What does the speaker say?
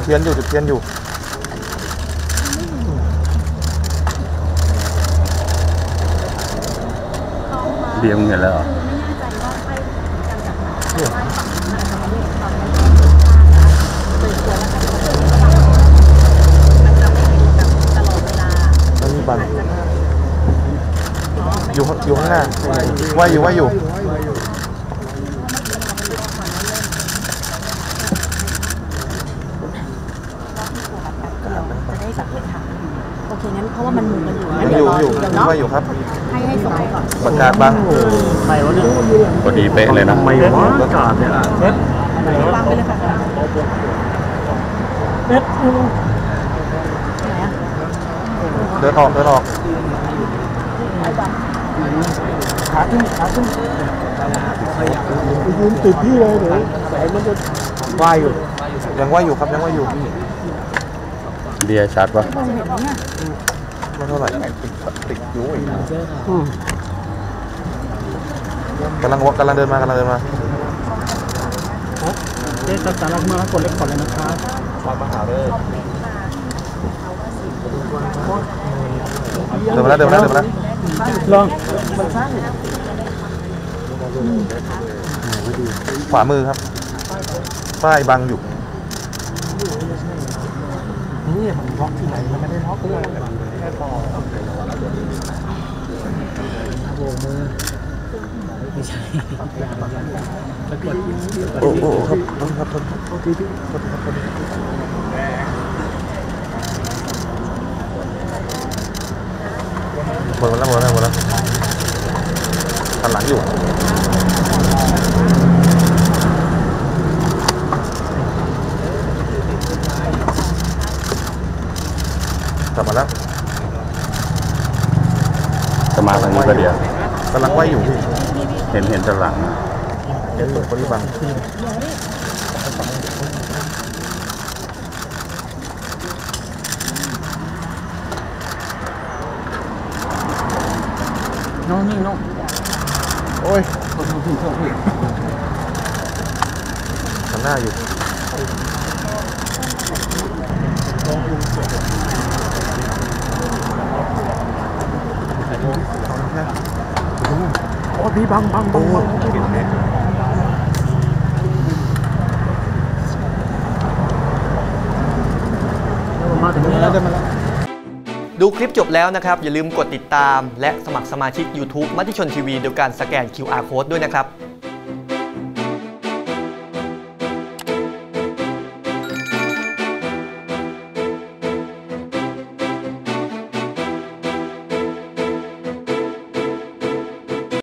เทียนอยู่จุดเทียนอยู่เบียงเห็นแล้วเหรอมีบันอยู่ข้างหน้าว่าอยู่จะได้สักเลยค่ะโอเคงั้นเพราะว่ามันหมุนกันอยู่งั้นอเดี๋ยวรอยู่ เดี๋ยวเนาะว่าอยู่ครับให้ส่งไปก่อนประกาศบ้างใครวะเนี่ยพอดีเป๊ะเลยนะไม่ว่าประกาศเนี่ยวางไปเลยค่ะเดินออกขาขึ้นยืนติดที่เลยเดี๋ยวแสงมันจะว่ายอยู่ยังว่าอยู่ครับยังว่าอยู่เบียร์ชัดปะไม่เท่าไหร่ติดอยู่อีกกำลังเดินมาเจ๊จัดการมากดเล็กก่อนเลยนะครับความมหาเลยเดินมาแล้วลองขวามือครับป้ายบังอยู่นี่ผมล็อกที่ไหนมันไม่ได้ล็อกเลยแค่ต่อโบมือไม่ใช่โอ้ครับหมดแล้วหันหลังอยู่กลับมาแล้วจะมาทางนี้ก็เดียวกำลังว่ายอยู่พี่เห็นจะหลังเห็นตัวนี้บังน้องนี่น้องโอ้ยข้างหน้าอยู่โอ้พี่บังมาถึงนี้แล้วดูคลิปจบแล้วนะครับอย่าลืมกดติดตามและสมัครสมาชิก YouTube มติชนทีวีโดยการสแกน QR Code ด้วยนะครับ